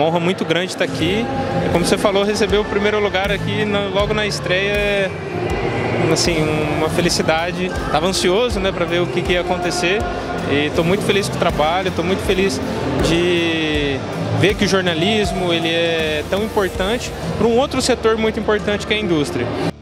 uma honra muito grande estar aqui. Como você falou, receber o primeiro lugar aqui logo na estreia é assim, uma felicidade. Estava ansioso, né, para ver o que ia acontecer, e estou muito feliz com o trabalho, estou muito feliz de ver que o jornalismo ele é tão importante para um outro setor muito importante que é a indústria.